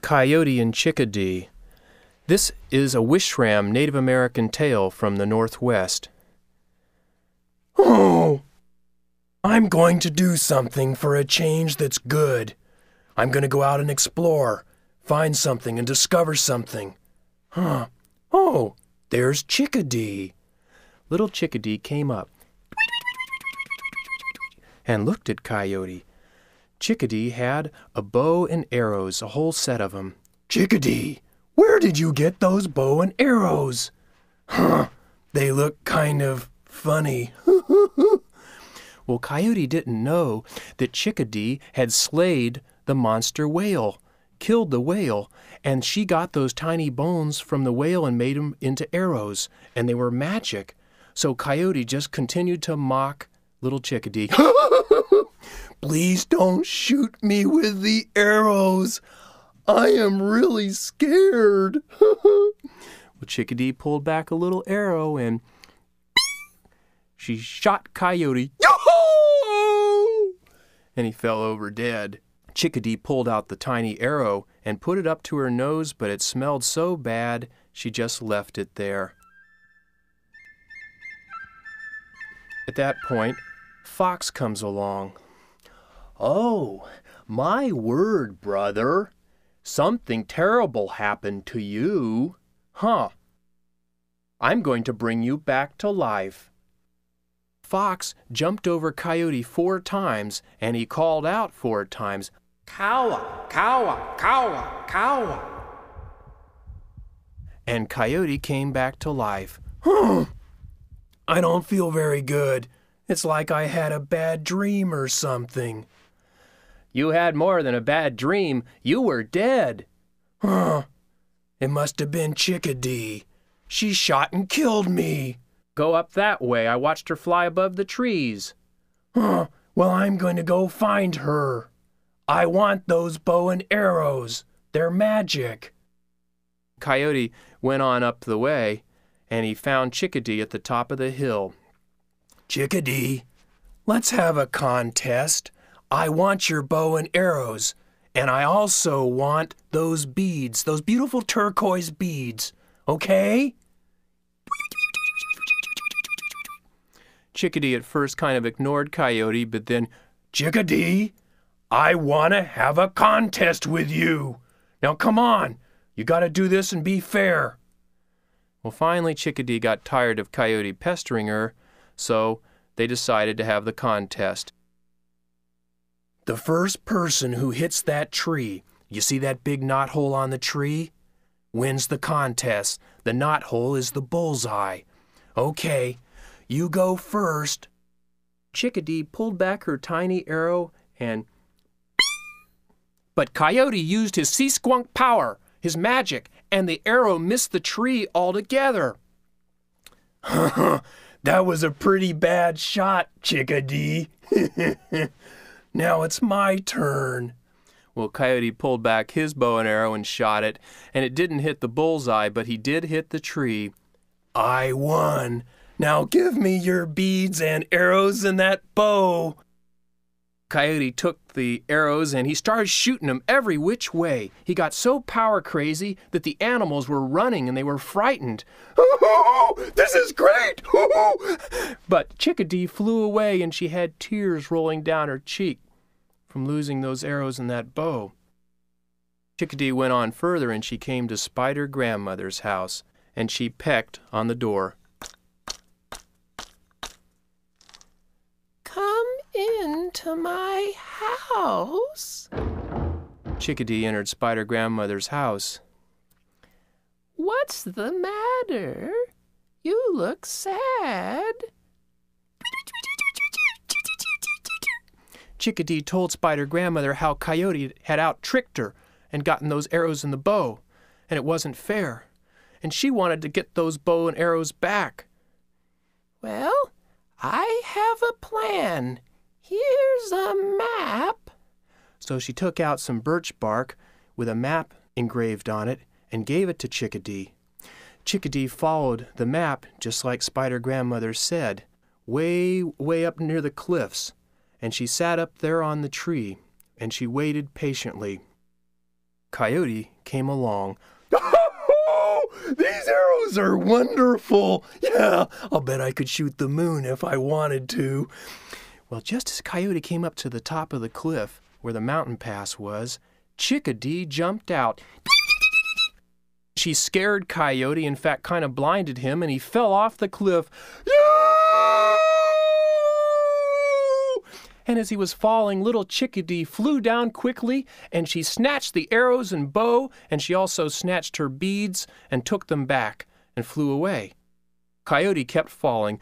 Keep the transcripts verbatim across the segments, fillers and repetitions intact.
Coyote and Chickadee. This is a wishram Native American tale from the Northwest. Oh, I'm going to do something for a change that's good. I'm going to go out and explore, find something and discover something. Huh. Oh, there's Chickadee. Little Chickadee came up and looked at Coyote. Chickadee had a bow and arrows, a whole set of them. Chickadee, where did you get those bow and arrows? Huh, they look kind of funny. Well, Coyote didn't know that Chickadee had slayed the monster whale, killed the whale, and she got those tiny bones from the whale and made them into arrows, and they were magic. So Coyote just continued to mock little Chickadee. Please don't shoot me with the arrows. I am really scared. Well, Chickadee pulled back a little arrow and she shot Coyote. Yo-ho! And he fell over dead. Chickadee pulled out the tiny arrow and put it up to her nose, but it smelled so bad she just left it there. At that point, Fox comes along. Oh, my word, brother. Something terrible happened to you. Huh. I'm going to bring you back to life. Fox jumped over Coyote four times, and he called out four times, Cowa, cowa, cowa, cowa. And Coyote came back to life. Huh. I don't feel very good. It's like I had a bad dream or something. You had more than a bad dream. You were dead. Huh. It must have been Chickadee. She shot and killed me. Go up that way. I watched her fly above the trees. Huh. Well, I'm going to go find her. I want those bow and arrows. They're magic. Coyote went on up the way, and he found Chickadee at the top of the hill. Chickadee, let's have a contest. I want your bow and arrows, and I also want those beads, those beautiful turquoise beads, okay? Chickadee at first kind of ignored Coyote, but then, Chickadee, I want to have a contest with you. Now come on, you got to do this and be fair. Well, finally Chickadee got tired of Coyote pestering her, so they decided to have the contest. The first person who hits that tree, you see that big knothole on the tree, wins the contest. The knothole is the bullseye. Okay, you go first. Chickadee pulled back her tiny arrow and... But Coyote used his sea skunk power, his magic, and the arrow missed the tree altogether. That was a pretty bad shot, Chickadee. Now it's my turn. Well, Coyote pulled back his bow and arrow and shot it, and it didn't hit the bullseye, but he did hit the tree. I won. Now give me your beads and arrows and that bow. Coyote took the arrows and he started shooting them every which way. He got so power crazy that the animals were running and they were frightened. Oh, this is great! But Chickadee flew away and she had tears rolling down her cheek from losing those arrows and that bow. Chickadee went on further and she came to Spider Grandmother's house and she pecked on the door. Come into my house. Chickadee entered Spider Grandmother's house. What's the matter? You look sad. Chickadee told Spider Grandmother how Coyote had out-tricked her and gotten those arrows and the bow, and it wasn't fair, and she wanted to get those bow and arrows back. Well, I have a plan. Here's a map. So she took out some birch bark with a map engraved on it and gave it to Chickadee. Chickadee followed the map just like Spider Grandmother said, way, way up near the cliffs, and she sat up there on the tree, and she waited patiently. Coyote came along. Oh, these arrows are wonderful. Yeah, I'll bet I could shoot the moon if I wanted to. Well, just as Coyote came up to the top of the cliff where the mountain pass was, Chickadee jumped out. She scared Coyote, in fact, kind of blinded him, and he fell off the cliff. And as he was falling, little Chickadee flew down quickly, and she snatched the arrows and bow, and she also snatched her beads and took them back and flew away. Coyote kept falling.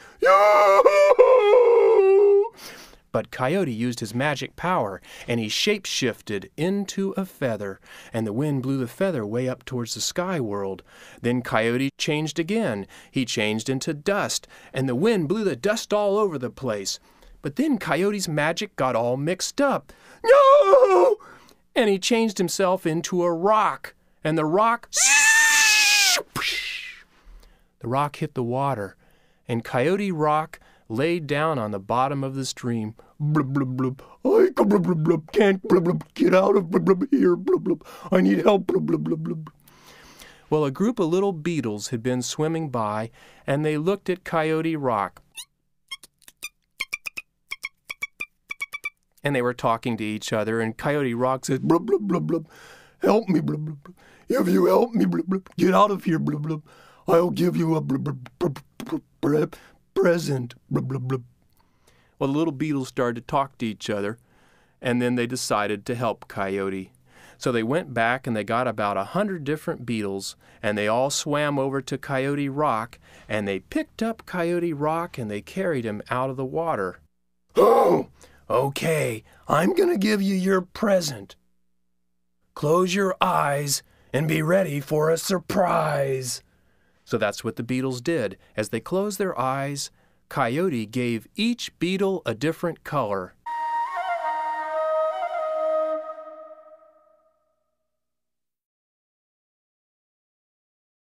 But Coyote used his magic power, and he shape-shifted into a feather, and the wind blew the feather way up towards the sky world. Then Coyote changed again. He changed into dust, and the wind blew the dust all over the place. But then Coyote's magic got all mixed up. No! And he changed himself into a rock, and the rock... The rock hit the water, and Coyote Rock laid down on the bottom of the stream. Blub, blub, blub. I blub, blub, blub, can't blub, blub, get out of blub, blub, here. Blub, blub. I need help. Blub, blub, blub, blub. Well, a group of little beetles had been swimming by, and they looked at Coyote Rock. And they were talking to each other, and Coyote Rock said, blub, blub, blub, blub. Help me, blub, blub, blub. If you help me, blub, blub, get out of here, blub, blub. I'll give you a blub, blub, blub, blub, blub, present, blub, blub, blub. Well, the little beetles started to talk to each other, and then they decided to help Coyote. So they went back and they got about a hundred different beetles, and they all swam over to Coyote Rock, and they picked up Coyote Rock and they carried him out of the water. Oh, okay, I'm going to give you your present. Close your eyes and be ready for a surprise. So that's what the beetles did. As they closed their eyes, Coyote gave each beetle a different color.